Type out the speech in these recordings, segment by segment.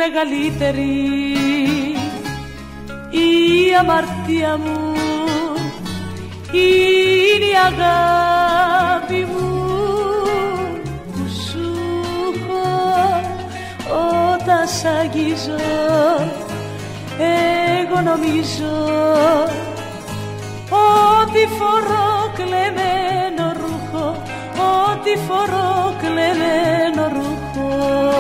μεγαλύτερη η αμαρτία μου, είναι η αγάπη μου που σου έχω όταν σ' αγγίζω. Εγώ νομίζω ότι φορώ κλεμμένο ρούχο, ότι φορώ κλεμμένο ρούχο.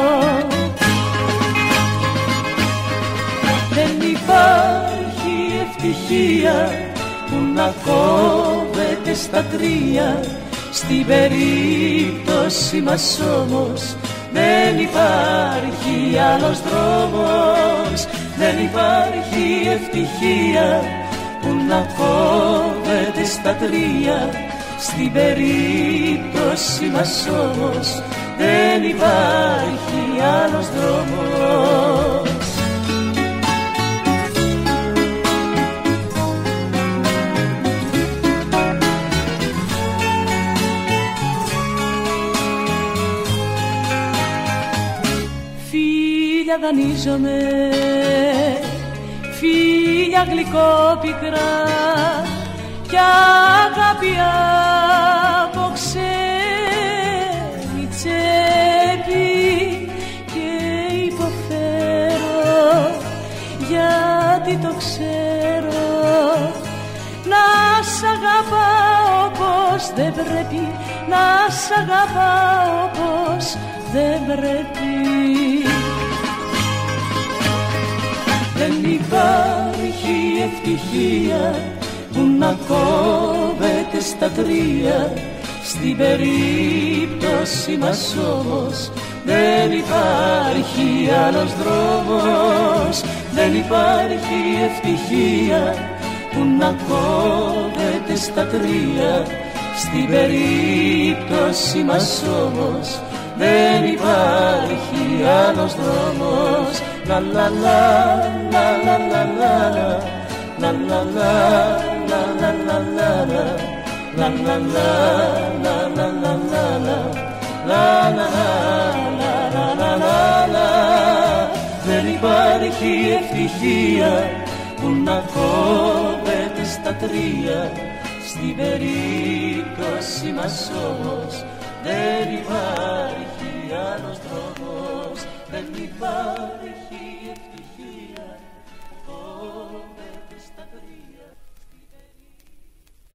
Δεν υπάρχει ευτυχία που να κόβεται στα τρία, στην περίπτωση μας όμως δεν υπάρχει άλλος δρόμος. Δεν υπάρχει ευτυχία που να κόβεται στα τρία, στην περίπτωση μας όμως δεν υπάρχει άλλος δρόμος. Φίλια δανείζομαι, φίλια γλυκόπικρα κι αγάπη από ξένη τσέπη, και υποφέρω γιατί το ξέρω, να σ' αγαπάω όπως δεν πρέπει, να σ' αγαπάω όπως δεν πρέπει. Δεν υπάρχει ευτυχία που να κόβεται στα τρία, στην περίπτωση μας όμως δεν υπάρχει άλλος δρόμος. Δεν υπάρχει ευτυχία που να κόβεται στα τρία, στην περίπτωση μας όμως δεν υπάρχει άλλος δρόμος. La la la la la la la la la la la la la la la la la la la la. Δεν υπάρχει ευτυχία που να κόβεται στα τρία, στην περίπτωση μας όμως δεν υπάρχει άλλος δρόμος. Δεν υπάρχει